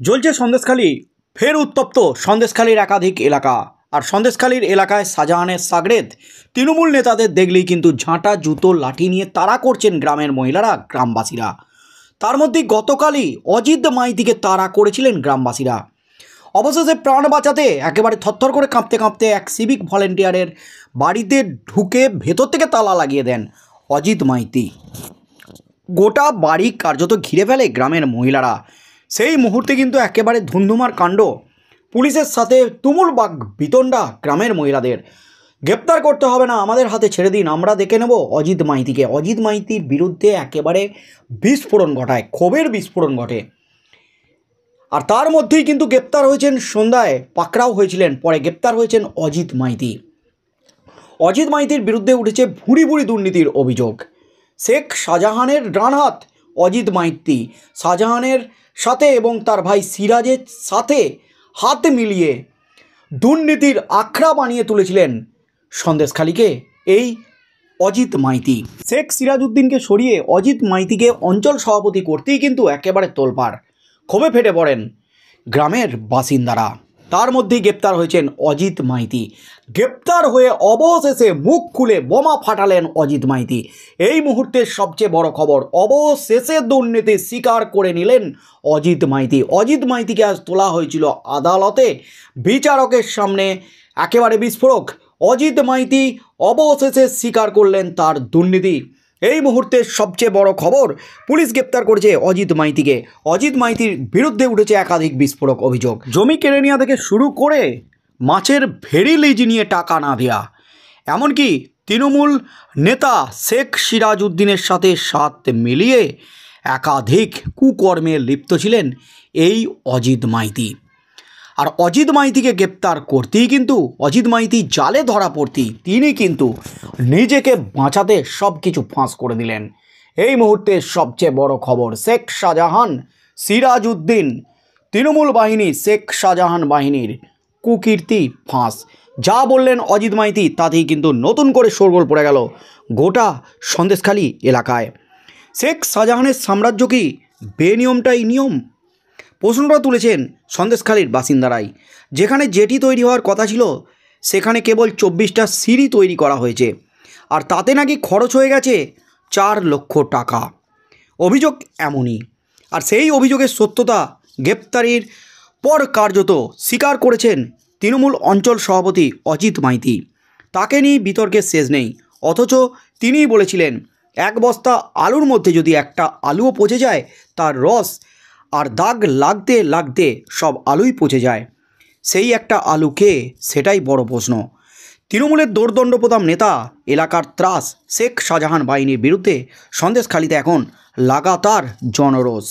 জ্বলছে সন্দেশখালী, ফের উত্তপ্ত সন্দেশখালীর একাধিক এলাকা। আর সন্দেশখালীর এলাকায় শাহজাহানের সাগরেদ তৃণমূল নেতাদের দেখলেই কিন্তু ঝাঁটা জুতো লাঠি নিয়ে তাড়া করছেন গ্রামের মহিলারা, গ্রামবাসীরা। তার মধ্যেই গতকালই অজিত মাইতিকে তাড়া করেছিলেন গ্রামবাসীরা। অবশেষে প্রাণ বাঁচাতে একেবারে থরথর করে কাঁপতে কাঁপতে এক সিভিক ভলেন্টিয়ারের বাড়িতে ঢুকে ভেতর থেকে তালা লাগিয়ে দেন অজিত মাইতি। গোটা বাড়ি কার্যত ঘিরে ফেলে গ্রামের মহিলারা। সেই মুহূর্তে কিন্তু একেবারে ধুন্ধুমার কাণ্ড। পুলিশের সাথে তুমুল বাক বিতণ্ডা গ্রামের মহিলাদের। গ্রেপ্তার করতে হবে না, আমাদের হাতে ছেড়ে দিন, আমরা দেখে নেব অজিত মাইতিকে। অজিত মাইতির বিরুদ্ধে একেবারে বিস্ফোরণ ঘটায়, ক্ষোভের বিস্ফোরণ ঘটে। আর তার মধ্যেই কিন্তু গ্রেপ্তার হয়েছেন, সন্ধ্যায় পাকড়াও হয়েছিলেন, পরে গ্রেপ্তার হয়েছেন অজিত মাইতি। অজিত মাইতির বিরুদ্ধে উঠেছে ভুরি ভুরি দুর্নীতির অভিযোগ। শেখ শাহজাহানের ডানহাত অজিত মাইতি শাহজাহানের সাথে এবং তার ভাই সিরাজের সাথে হাত মিলিয়ে দুর্নীতির আখড়া বানিয়ে তুলেছিলেন সন্দেশখালীকে এই অজিত মাইতি। শেখ সিরাজউদ্দিনকে সরিয়ে অজিত মাইতিকে অঞ্চল সভাপতি করতেই কিন্তু একেবারে তোলপাড়, ক্ষোভে ফেটে পড়েন গ্রামের বাসিন্দারা। তার মধ্যেই গ্রেপ্তার হয়েছেন অজিত মাইতি। গ্রেপ্তার হয়ে অবশেষে মুখ খুলে বোমা ফাটালেন অজিত মাইতি। এই মুহূর্তের সবচেয়ে বড় খবর, অবশেষে দুর্নীতি স্বীকার করে নিলেন অজিত মাইতি। অজিত মাইতিকে আজ তোলা হয়েছিল আদালতে বিচারকের সামনে। একেবারে বিস্ফোরক, অজিত মাইতি অবশেষে স্বীকার করলেন তার দুর্নীতি। এই মুহূর্তের সবচেয়ে বড় খবর, পুলিশ গ্রেপ্তার করেছে অজিত মাইতিকে। অজিত মাইতির বিরুদ্ধে উঠেছে একাধিক বিস্ফোরক অভিযোগ। জমি কেড়ে নেওয়া থেকে শুরু করে মাছের ভেড়ি লিজ নিয়ে টাকা না দেওয়া, এমনকি তৃণমূল নেতা শেখ সিরাজউদ্দিনের সাথে সাথ মিলিয়ে একাধিক কুকর্মে লিপ্ত ছিলেন এই অজিত মাইতি। আর অজিত মাইতিকে গ্রেপ্তার করতেই কিন্তু, অজিত মাইতি জালে ধরা পড়তেই তিনি কিন্তু নিজেকে বাঁচাতে সব কিছু ফাঁস করে দিলেন। এই মুহূর্তে সবচেয়ে বড় খবর, শেখ শাহজাহান সিরাজউদ্দিন তৃণমূল বাহিনী, শেখ শাহজাহান বাহিনীর কুকীর্তি ফাঁস। যা বললেন অজিত মাইতি তাতেই কিন্তু নতুন করে শোরগোল পড়ে গেল গোটা সন্দেশখালী এলাকায়। শেখ শাহজাহানের সাম্রাজ্য কি বেনিয়মটাই নিয়ম? প্রশ্নটা তুলেছেন সন্দেশখালীর বাসিন্দারাই। যেখানে জেটি তৈরি হওয়ার কথা ছিল সেখানে কেবল 24টা সিঁড়ি তৈরি করা হয়েছে, আর তাতে নাকি খরচ হয়ে গেছে 4 লক্ষ টাকা। অভিযোগ এমনই। আর সেই অভিযোগের সত্যতা গ্রেপ্তারির পর কার্যত স্বীকার করেছেন তৃণমূল অঞ্চল সভাপতি অজিত মাইতি। তাকে নিয়ে বিতর্কের শেষ নেই, অথচ তিনিই বলেছিলেন 1 বস্তা আলুর মধ্যে যদি একটা আলুও পচে যায় তার রস আর দাগ লাগতে লাগতে সব আলুই পচে যায়। সেই একটা আলু কে, সেটাই বড় প্রশ্ন। তৃণমূলের দোর্দণ্ডপ্রধান নেতা, এলাকার ত্রাস শেখ শাহজাহান বাহিনীর বিরুদ্ধে সন্দেশখালীতে এখন লাগাতার জনরোষ।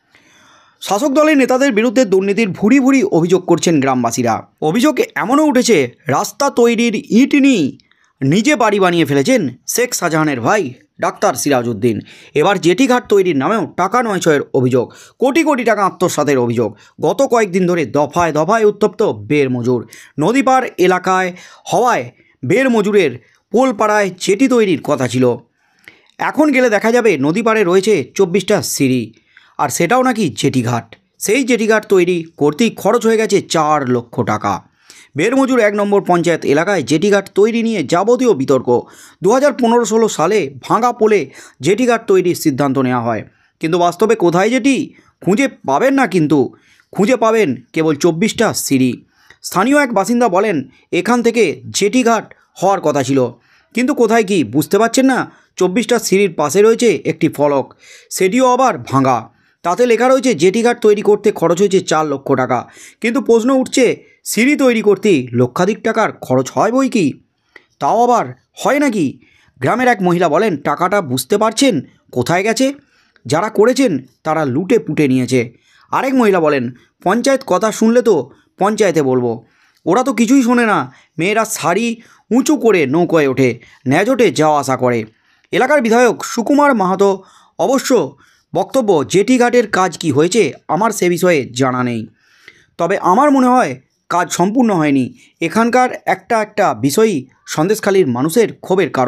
শাসক দলের নেতাদের বিরুদ্ধে দুর্নীতির ভুরি ভুরি অভিযোগ করছেন গ্রামবাসীরা। অভিযোগ এমনও উঠেছে, রাস্তা তৈরির ইট নিয়ে নিজে বাড়ি বানিয়ে ফেলেছেন শেখ শাহজাহানের ভাই ডাক্তার সিরাজউদ্দিন। এবার জেটিঘাট তৈরির নামেও টাকা নয়ছয়ের অভিযোগ, কোটি কোটি টাকা আত্মসাতের অভিযোগ। গত কয়েকদিন ধরে দফায় দফায় উত্তপ্ত বের মজুর। নদীপাড় এলাকায় হওয়ায় বের মজুরের পোলপাড়ায় জেটি তৈরির কথা ছিল। এখন গেলে দেখা যাবে নদীপাড়ে রয়েছে 24টা সিঁড়ি, আর সেটাও নাকি জেটিঘাট। সেই জেটিঘাট তৈরি করতেই খরচ হয়ে গেছে 4 লক্ষ টাকা। বেরমজুর 1 নম্বর পঞ্চায়েত এলাকায় জেটিঘাট তৈরি নিয়ে যাবতীয় বিতর্ক। 2015-16 সালে ভাঙা পোলে জেটিঘাট তৈরির সিদ্ধান্ত নেওয়া হয়, কিন্তু বাস্তবে কোথায় জেটি খুঁজে পাবেন না, কিন্তু খুঁজে পাবেন কেবল 24টা সিঁড়ি। স্থানীয় এক বাসিন্দা বলেন, এখান থেকে জেটিঘাট হওয়ার কথা ছিল, কিন্তু কোথায় কি বুঝতে পারছেন না। 24টা সিঁড়ির পাশে রয়েছে একটি ফলক, সেটিও আবার ভাঙা। তাতে লেখা রয়েছে জেটিঘাট তৈরি করতে খরচ হয়েছে 4 লক্ষ টাকা। কিন্তু প্রশ্ন উঠছে, সিঁড়ি তৈরি করতে লক্ষাধিক টাকার খরচ হয় বই কি? তাও আবার হয় নাকি? গ্রামের এক মহিলা বলেন, টাকাটা বুঝতে পারছেন কোথায় গেছে? যারা করেছেন তারা লুটে পুটে নিয়েছে। আরেক মহিলা বলেন, পঞ্চায়েত কথা শুনলে তো পঞ্চায়েতে বলবো, ওরা তো কিছুই শোনে না। মেয়েরা শাড়ি উঁচু করে নৌকোয় ওঠে, ন্যাজোটে যাওয়া আসা করে। এলাকার বিধায়ক সুকুমার মাহাতো অবশ্য বক্তব্য, জেটিঘাটের কাজ কি হয়েছে আমার সে বিষয়ে জানা নেই, তবে আমার মনে হয় কাজ সম্পূর্ণ হয়নি। এখানকার একটা বিষয়ই সন্দেশখালীর মানুষের ক্ষোভের কারণ।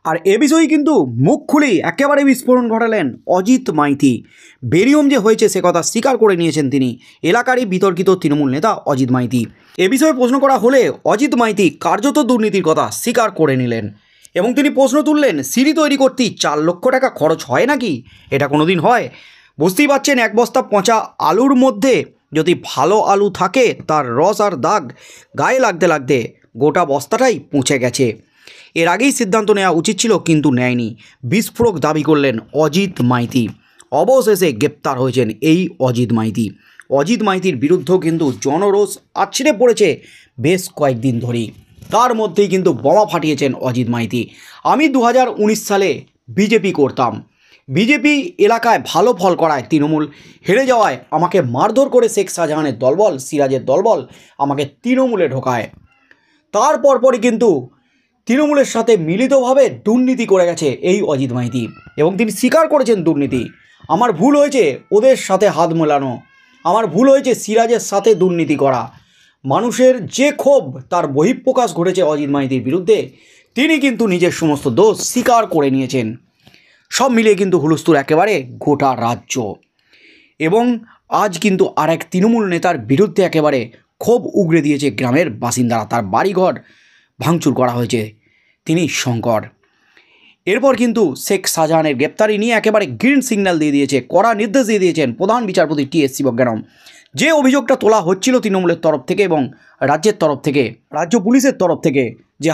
আর এ বিষয়ে কিন্তু মুখ খুলেই একেবারে বিস্ফোরণ ঘটালেন অজিত মাইতি। বেরিয়ম যে হয়েছে সে কথা স্বীকার করে নিয়েছেন তিনি, এলাকারই বিতর্কিত তৃণমূল নেতা অজিত মাইতি। এ বিষয়ে প্রশ্ন করা হলে অজিত মাইতি কার্যত দুর্নীতির কথা স্বীকার করে নিলেন এবং তিনি প্রশ্ন তুললেন, সিঁড়ি তৈরি করতেই 4 লক্ষ টাকা খরচ হয় নাকি? এটা কোনো দিন হয়? বুঝতেই পারছেন, এক বস্তা পচা আলুর মধ্যে যদি ভালো আলু থাকে তার রস আর দাগ গায়ে লাগতে লাগতে গোটা বস্তাটাই পচে গেছে। এর আগেই সিদ্ধান্ত নেওয়া উচিত ছিল, কিন্তু নেয়নি। বিস্ফোরক দাবি করলেন অজিত মাইতি। অবশেষে গ্রেপ্তার হয়েছেন এই অজিত মাইতি। অজিত মাইতির বিরুদ্ধেও কিন্তু জনরোষ আছড়ে পড়েছে বেশ কয়েকদিন ধরেই। তার মধ্যেই কিন্তু বোমা ফাটিয়েছেন অজিত মাইতি। আমি 2019 সালে বিজেপি করতাম, বিজেপি এলাকায় ভালো ফল করায় তৃণমূল হেরে যাওয়ায় আমাকে মারধর করে শেখ শাহজাহানের দলবল, সিরাজের দলবল আমাকে তৃণমূলে ঢোকায়। তার পরপরই কিন্তু তৃণমূলের সাথে মিলিতভাবে দুর্নীতি করে গেছে এই অজিত মাইতি এবং তিনি স্বীকার করেছেন দুর্নীতি। আমার ভুল হয়েছে ওদের সাথে হাত মেলানো, আমার ভুল হয়েছে সিরাজের সাথে দুর্নীতি করা। মানুষের যে ক্ষোভ তার বহিঃপ্রকাশ ঘটেছে অজিত মাইতির বিরুদ্ধে, তিনি কিন্তু নিজের সমস্ত দোষ স্বীকার করে নিয়েছেন। সব মিলিয়ে কিন্তু হুলস্থুল একেবারে গোটা রাজ্য। এবং আজ কিন্তু আরেক তৃণমূল নেতার বিরুদ্ধে একেবারে ক্ষোভ উগরে দিয়েছে গ্রামের বাসিন্দারা। তার বাড়িঘর ভাঙচুর করা হয়েছে, তিনি শঙ্কর। এরপর কিন্তু শেখ শাহজাহানের গ্রেপ্তারি নিয়ে একেবারে গ্রিন সিগন্যাল দিয়ে দিয়েছে, কড়া নির্দেশ দিয়ে দিয়েছেন প্রধান বিচারপতি টি.এস. শিবজ্ঞানম। যে অভিযোগটা তোলা হচ্ছিল তৃণমূলের তরফ থেকে এবং রাজ্যের তরফ থেকে, রাজ্য পুলিশের তরফ থেকে, যে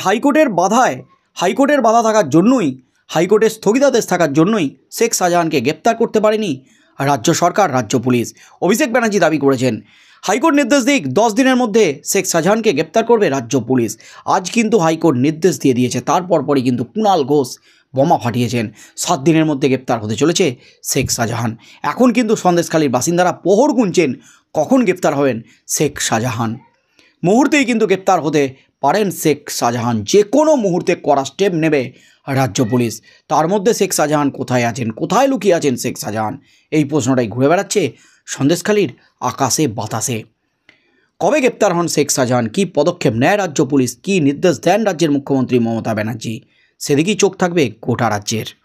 হাইকোর্টের বাধা থাকার জন্যই, হাইকোর্টের স্থগিতাদেশ থাকার জন্যই শেখ শাহজাহানকে গ্রেপ্তার করতে পারেনি রাজ্য সরকার, রাজ্য পুলিশ। অভিষেক ব্যানার্জি দাবি করেছেন হাইকোর্ট নির্দেশ দিক, 10 দিনের মধ্যে শেখ শাহজাহানকে গ্রেপ্তার করবে রাজ্য পুলিশ। আজ কিন্তু হাইকোর্ট নির্দেশ দিয়ে দিয়েছে, তারপরই কিন্তু কুণাল ঘোষ বোমা ফাটিয়েছেন। 7 দিনের মধ্যে গ্রেপ্তার হতে চলেছে শেখ শাহজাহান। এখন কিন্তু সন্দেশখালীর বাসিন্দারা প্রহর গুনছেন কখন গ্রেপ্তার হবেন শেখ শাহজাহান। মুহূর্তেই কিন্তু গ্রেপ্তার হতে পারেন শেখ শাহজাহান, যে কোনো মুহূর্তে কড়া স্টেপ নেবে রাজ্য পুলিশ। তার মধ্যে শেখ শাহজাহান কোথায় আছেন, কোথায় লুকিয়ে আছেন শেখ শাহজাহান, এই প্রশ্নটাই ঘুরে বেড়াচ্ছে সন্দেশখালীর আকাশে বাতাসে। কবে গ্রেপ্তার হন শেখ শাহজাহান, কী পদক্ষেপ নেয় রাজ্য পুলিশ, কী নির্দেশ দেন রাজ্যের মুখ্যমন্ত্রী মমতা ব্যানার্জি, সেদিকেই চোখ থাকবে গোটা রাজ্যের।